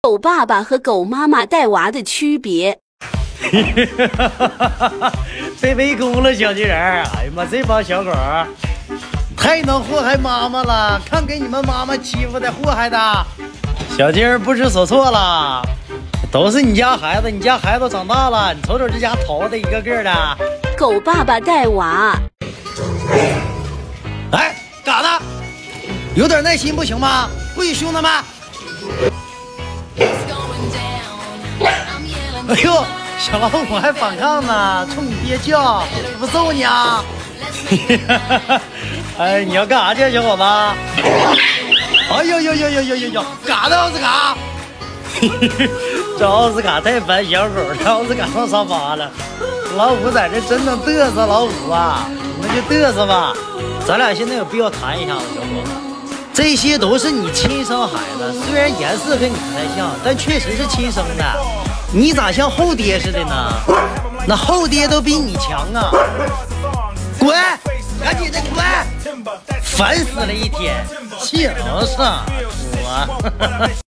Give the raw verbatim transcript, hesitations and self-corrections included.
狗爸爸和狗妈妈带娃的区别。 被围攻了，小金人！哎呀妈，这帮小狗太能祸害妈妈了，看给你们妈妈欺负的，祸害的。小金人不知所措了，都是你家孩子，你家孩子长大了，你瞅瞅这家头的一个个的。 狗爸爸带娃。 哎，嘎子，有点耐心不行吗？不许兄弟们！哎呦，小老虎还反抗呢，冲你爹叫，不揍你啊！哎，你要干啥去，小伙子？哎呦呦呦呦呦呦呦，嘎的奥斯卡！这奥斯卡太烦小狗了，奥斯卡上沙发了。老虎在这真能嘚瑟，老虎啊，那就嘚瑟吧。咱俩现在有必要谈一下子，小伙子。这些都是你亲生孩子，虽然颜色跟你不太像，但确实是亲生的。你咋像后爹似的呢？那后爹都比你强啊！滚，赶紧的滚！烦死了一天，气死我！